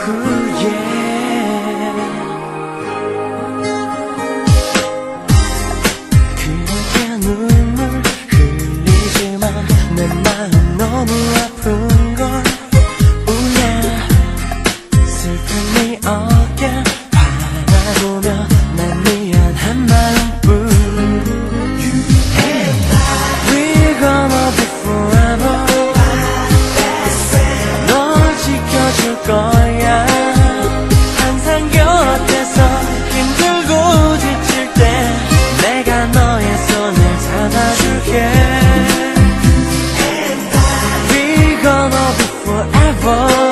그렇게 눈물 흘리지만 내 마음 너무 아픈걸. 슬픈 네 어깨 바라보며 난 미안한 마음뿐. We're gonna be forever. 널 지켜줄 거야. 항상 곁에서 힘들고 지칠 때 내가 너의 손을 잡아줄게. We're gonna be forever.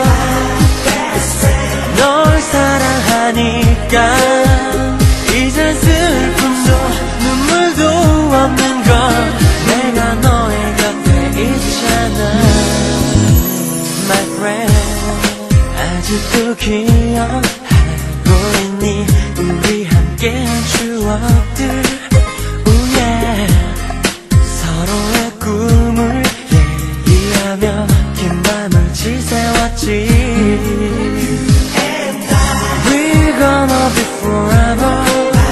널 사랑하니까 이젠 슬픔도 눈물도 없는 걸. 내가 너의 곁에 있잖아. My friend, 아직도 기억하고 있니 우리 함께한 추억들. Oh yeah. 서로의 꿈을 얘기하며 긴 밤을 지새웠지. We're gonna be forever.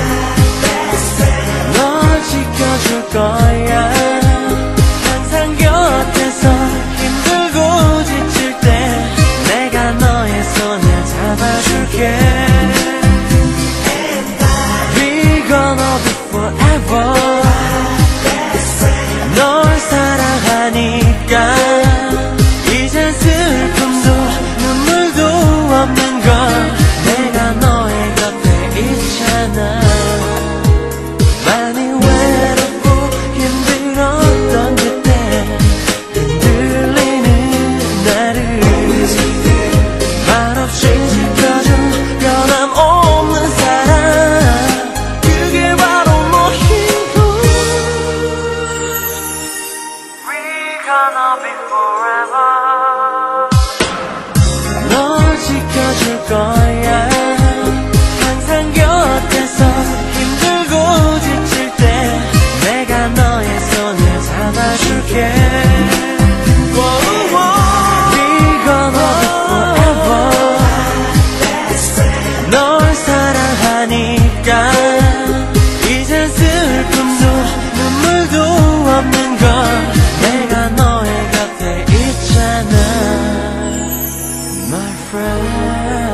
널 지켜줄 거야. 항상 곁에서 힘들고 지칠 때 내가 너의 손을 잡아줄게. We're gonna be forever. 널 사랑하니까 이젠 슬픔도 눈물도 없는 걸. 내가 너의 곁에 있잖아. 많이 외롭고 힘들었던 그때 흔들리는 나를 말없이 지켜준 변함없는 사랑. 그게 바로 너이고. We're gonna be forever. 널 지켜줄 거야. 항상 곁에서 힘들고 지칠 때 내가 너의 손을 잡아줄게. We're gonna be forever. 널 사랑하니까 이젠 슬픔도 눈물도 없는 걸. 내가 너의 곁에 있잖아. My friend.